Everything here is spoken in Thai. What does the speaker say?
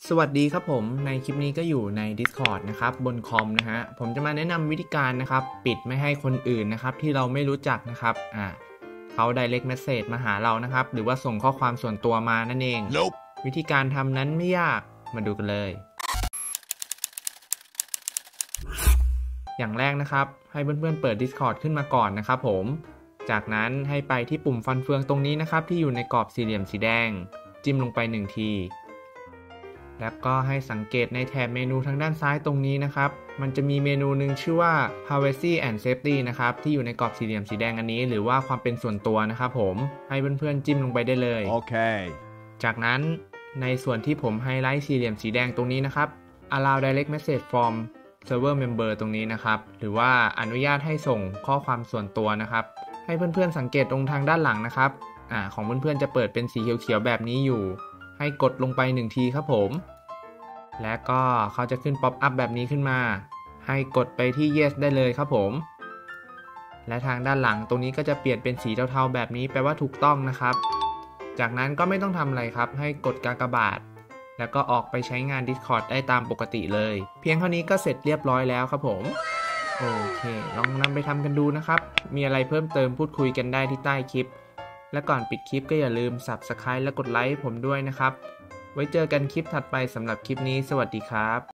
สวัสดีครับผมในคลิปนี้ก็อยู่ใน Discord นะครับบนคอมนะฮะผมจะมาแนะนำวิธีการนะครับปิดไม่ให้คนอื่นนะครับที่เราไม่รู้จักนะครับเขา Direct Message มาหาเรานะครับหรือว่าส่งข้อความส่วนตัวมานั่นเอง Nope. วิธีการทำนั้นไม่ยากมาดูกันเลยอย่างแรกนะครับให้เพื่อนๆเปิด Discord ขึ้นมาก่อนนะครับผมจากนั้นให้ไปที่ปุ่มฟันเฟืองตรงนี้นะครับที่อยู่ในกรอบสี่เหลี่ยมสีแดงจิ้มลงไป1ทีแล้วก็ให้สังเกตในแถบเมนูทางด้านซ้ายตรงนี้นะครับมันจะมีเมนูหนึ่งชื่อว่า Privacy and Safety นะครับที่อยู่ในกรอบสี่เหลี่ยมสีแดงอันนี้หรือว่าความเป็นส่วนตัวนะครับผมให้เพื่อนๆจิ้มลงไปได้เลย Okay. จากนั้นในส่วนที่ผมไฮไลท์สี่เหลี่ยมสีแดงตรงนี้นะครับ Allow Direct Message from Server Member ตรงนี้นะครับหรือว่าอนุญาตให้ส่งข้อความส่วนตัวนะครับให้เพื่อนๆสังเกตตรงทางด้านหลังนะครับของเพื่อนๆจะเปิดเป็นสีเขียวๆแบบนี้อยู่ให้กดลงไป1ทีครับผมและก็เขาจะขึ้นป๊อปอัพแบบนี้ขึ้นมาให้กดไปที่ yes ได้เลยครับผมและทางด้านหลังตรงนี้ก็จะเปลี่ยนเป็นสีเทาๆแบบนี้แปลว่าถูกต้องนะครับจากนั้นก็ไม่ต้องทำอะไรครับให้กดกากบาทแล้วก็ออกไปใช้งาน Discord ได้ตามปกติเลยเพียงเท่านี้ก็เสร็จเรียบร้อยแล้วครับผมโอเคลองนำไปทำกันดูนะครับมีอะไรเพิ่มเติมพูดคุยกันได้ที่ใต้คลิปและก่อนปิดคลิปก็อย่าลืม Subscribe และกดไลค์ผมด้วยนะครับไว้เจอกันคลิปถัดไปสำหรับคลิปนี้สวัสดีครับ